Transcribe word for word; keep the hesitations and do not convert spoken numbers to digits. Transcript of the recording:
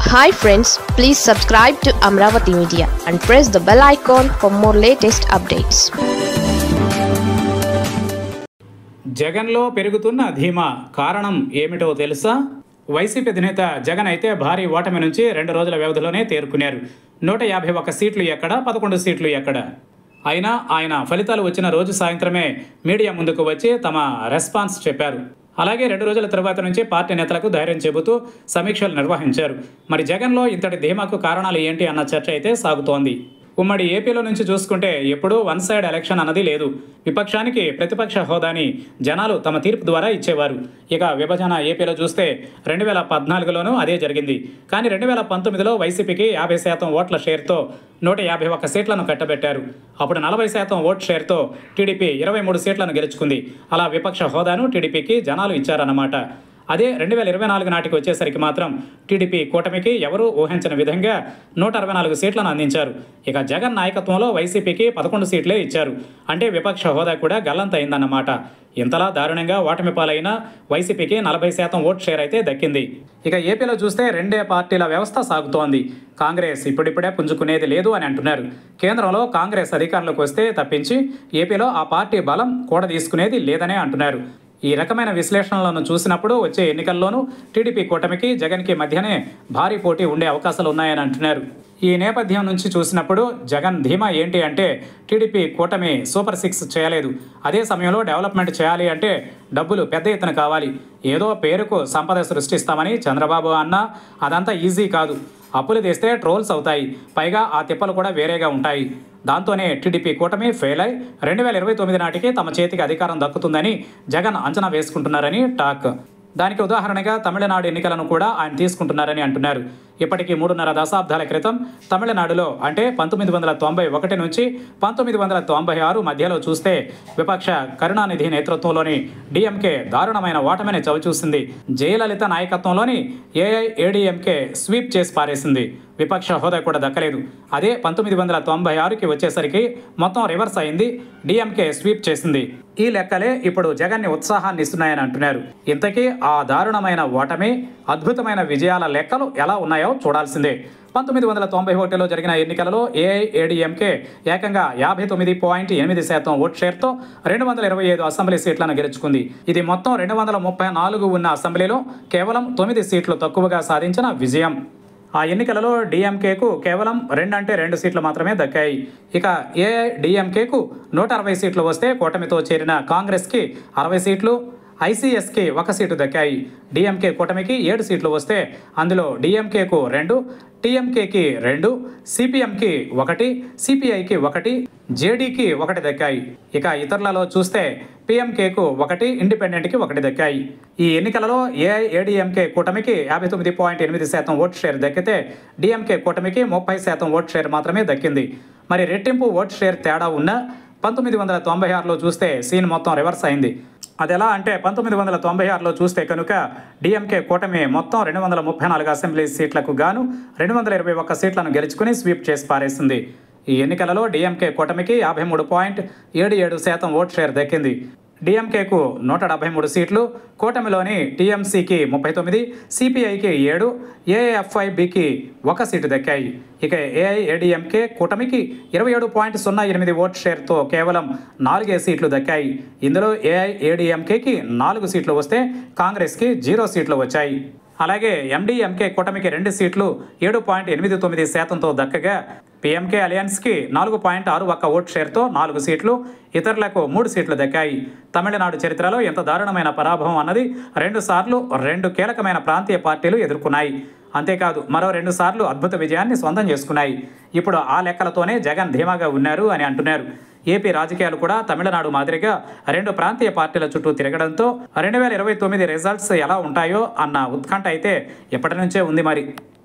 Hi friends, please subscribe to Amravati Media and press the bell icon for more latest updates. జగన్లో పెరుగుతున్న ధీమా కారణం ఏమిటో తెలుసా? YCP అధినేత జగన్ అయితే భారీ ఓటమి నుంచి రెండు రోజుల వ్యవధిలోనే తేరుకున్నారు. నూట యాభై ఒక్క సీట్లు ఎక్కడ, పదకొండు సీట్లు ఎక్కడ? అయినా ఆయన ఫలితాలు వచ్చిన రోజు సాయంత్రమే మీడియా ముందుకు వచ్చి తమ రెస్పాన్స్ చెప్పారు. అలాగే రెండు రోజుల తర్వాత నుంచి పార్టీ నేతలకు ధైర్యం చెబుతూ సమీక్షలు నిర్వహించారు. మరి జగన్లో ఇంతటి ధీమాకు కారణాలు ఏంటి అన్న చర్చ అయితే సాగుతోంది. ఉమ్మడి ఏపీలో నుంచి చూసుకుంటే ఎప్పుడూ వన్ సైడ్ ఎలక్షన్ అన్నది లేదు. విపక్షానికి ప్రతిపక్ష హోదాని జనాలు తమ తీర్పు ద్వారా ఇచ్చేవారు. ఇక విభజన ఏపీలో చూస్తే రెండు వేల పద్నాలుగులోనూ అదే జరిగింది. కానీ రెండు వేల పంతొమ్మిదిలో వైసీపీకి యాభై శాతం ఓట్ల షేర్తో నూట యాభై ఒక్క సీట్లను కట్టబెట్టారు. అప్పుడు నలభై శాతం ఓట్ షేర్తో టీడీపీ ఇరవై మూడు సీట్లను గెలుచుకుంది. అలా విపక్ష హోదాను టీడీపీకి జనాలు ఇచ్చారన్నమాట. అదే రెండు వేల ఇరవై నాలుగు నాటికి వచ్చేసరికి మాత్రం టీడీపీ కూటమికి ఎవరూ ఊహించిన విధంగా నూట అరవై నాలుగు సీట్లను అందించారు. ఇక జగన్ నాయకత్వంలో వైసీపీకి పదకొండు సీట్లే ఇచ్చారు. అంటే విపక్ష హోదా కూడా గల్లంతైందన్నమాట. ఇంతలా దారుణంగా ఓటమి పాలైన వైసీపీకి నలభై శాతం ఓట్ షేర్ అయితే దక్కింది. ఇక ఏపీలో చూస్తే రెండే పార్టీల వ్యవస్థ సాగుతోంది. కాంగ్రెస్ ఇప్పుడిప్పుడే పుంజుకునేది లేదు అని అంటున్నారు. కేంద్రంలో కాంగ్రెస్ అధికారంలోకి వస్తే తప్పించి ఏపీలో ఆ పార్టీ బలం కూడా తీసుకునేది లేదనే అంటున్నారు. ఈ రకమైన విశ్లేషణలను చూసినప్పుడు వచ్చే ఎన్నికల్లోనూ టీడీపీ కూటమికి జగన్కి మధ్యనే భారీ పోటీ ఉండే అవకాశాలు ఉన్నాయని అంటున్నారు. ఈ నేపథ్యం నుంచి చూసినప్పుడు జగన్ ధీమా ఏంటి అంటే టీడీపీ కూటమి సూపర్ సిక్స్ చేయలేదు. అదే సమయంలో డెవలప్మెంట్ చేయాలి అంటే డబ్బులు పెద్ద ఎత్తున కావాలి. ఏదో పేరుకు సంపద సృష్టిస్తామని చంద్రబాబు అన్నా అదంతా ఈజీ కాదు. అప్పులు తెస్తే ట్రోల్స్ అవుతాయి. పైగా ఆ తిప్పలు కూడా వేరేగా ఉంటాయి. దాంతోనే టీడీపీ కూటమి ఫెయిల్ అయి రెండు వేల ఇరవై తొమ్మిది నాటికి తమ చేతికి అధికారం దక్కుతుందని జగన్ అంచనా వేసుకుంటున్నారని టాక్. దానికి ఉదాహరణగా తమిళనాడు ఎన్నికలను కూడా ఆయన తీసుకుంటున్నారని అంటున్నారు. ఇప్పటికీ మూడున్నర దశాబ్దాల క్రితం తమిళనాడులో అంటే పంతొమ్మిది వందల తొంభై ఒకటి నుంచి పంతొమ్మిది వందల తొంభై ఆరు మధ్యలో చూస్తే విపక్ష కరుణానిధి నేతృత్వంలోని డిఎంకే దారుణమైన ఓటమిని చవిచూసింది. జయలలిత నాయకత్వంలోని ఏఐఏడీఎంకే స్వీప్ చేసి పారేసింది. విపక్ష హోదా కూడా దక్కలేదు. అదే పంతొమ్మిది వందల తొంభై ఆరుకి వచ్చేసరికి మొత్తం రివర్స్ అయింది. డిఎంకే స్వీప్ చేసింది. ఈ లెక్కలే ఇప్పుడు జగన్ని ఉత్సాహాన్ని ఇస్తున్నాయని అంటున్నారు. ఇంతకీ ఆ దారుణమైన ఓటమి, అద్భుతమైన విజయాల లెక్కలు ఎలా ఉన్నాయో చూడాల్సిందే. పంతొమ్మిది వందల తొంభై ఒకటిలో జరిగిన ఎన్నికలలో ఏఐఏడీఎంకే ఏకంగా యాభై తొమ్మిది పాయింట్ ఎనిమిది శాతం ఓట్ షేర్తో రెండు వందల ఇరవై ఐదు అసెంబ్లీ సీట్లను గెలుచుకుంది. ఇది మొత్తం రెండు వందల ముప్పై నాలుగు ఉన్న అసెంబ్లీలో కేవలం తొమ్మిది సీట్లు తక్కువగా సాధించిన విజయం. ఆ ఎన్నికలలో డిఎంకేకు కేవలం రెండు అంటే రెండు సీట్లు మాత్రమే దక్కాయి. ఇక ఏఐడిఎంకేకు నూట అరవై సీట్లు వస్తే కూటమితో చేరిన కాంగ్రెస్కి అరవై సీట్లు, ఐసీఎస్కి ఒక సీటు దక్కాయి. డిఎంకే కూటమికి ఏడు సీట్లు వస్తే అందులో డిఎంకేకు రెండు, టీఎంకేకి రెండు, సిపిఎంకి ఒకటి, సిపిఐకి ఒకటి, జేడీకి ఒకటి దక్కాయి. ఇక ఇతరులలో చూస్తే పిఎంకేకు ఒకటి, ఇండిపెండెంట్కి ఒకటి దక్కాయి. ఈ ఎన్నికలలో ఏఐఏడీఎంకే కూటమికి యాభై తొమ్మిది పాయింట్ ఎనిమిది శాతం ఓట్ షేర్ దక్కితే డిఎంకే కూటమికి ముప్పై శాతం ఓట్ షేర్ మాత్రమే దక్కింది. మరి రెట్టింపు ఓట్ షేర్ తేడా ఉన్న పంతొమ్మిది వందల తొంభై ఆరులో చూస్తే సీన్ మొత్తం రివర్స్ అయింది. అది ఎలా అంటే పంతొమ్మిది వందల తొంభై ఆరులో చూస్తే కనుక డిఎంకే కూటమి మొత్తం రెండు వందల ముప్పై నాలుగు అసెంబ్లీ సీట్లకు గాను రెండు వందల ఇరవై ఒక్క సీట్లను గెలుచుకుని స్వీప్ చేసి పారేసింది. ఈ ఎన్నికలలో డిఎంకే కూటమికి యాభై మూడు పాయింట్ ఏడు ఏడు శాతం ఓట్ షేర్ దక్కింది. డిఎంకేకు నూట డెబ్బై మూడు సీట్లు, కూటమిలోని టీఎంసీకి ముప్పై తొమ్మిది, సిపిఐకి ఏడు, ఏఎఫ్ఐబికి ఒక సీటు దక్కాయి. ఇక ఏఐఏడీఎంకే కూటమికి ఇరవై ఏడు పాయింట్ సున్నా ఎనిమిది ఓట్ షేర్తో కేవలం నాలుగే సీట్లు దక్కాయి. ఇందులో ఏఐఏడీఎంకేకి నాలుగు సీట్లు వస్తే కాంగ్రెస్కి జీరో సీట్లు వచ్చాయి. అలాగే ఎండీఎంకే కూటమికి రెండు సీట్లు ఏడు పాయింట్ ఎనిమిది తొమ్మిది శాతంతో దక్కగా పీఎంకే అలయన్స్కి నాలుగు పాయింట్ ఆరు ఒక్క ఓట్ షేర్తో నాలుగు సీట్లు, ఇతరులకు మూడు సీట్లు దక్కాయి. తమిళనాడు చరిత్రలో ఎంత దారుణమైన పరాభవం అన్నది రెండు సార్లు రెండు కీలకమైన ప్రాంతీయ పార్టీలు ఎదుర్కొన్నాయి. అంతేకాదు మరో రెండు సార్లు అద్భుత విజయాన్ని సొంతం చేసుకున్నాయి. ఇప్పుడు ఆ లెక్కలతోనే జగన్ ధీమాగా ఉన్నారు అని అంటున్నారు. ఏపీ రాజకీయాలు కూడా తమిళనాడు మాదిరిగా రెండు ప్రాంతీయ పార్టీల చుట్టూ తిరగడంతో రెండు వేల ఇరవై తొమ్మిది రిజల్ట్స్ ఎలా ఉంటాయో అన్న ఉత్కంఠ అయితే ఎప్పటి నుంచే ఉంది మరి.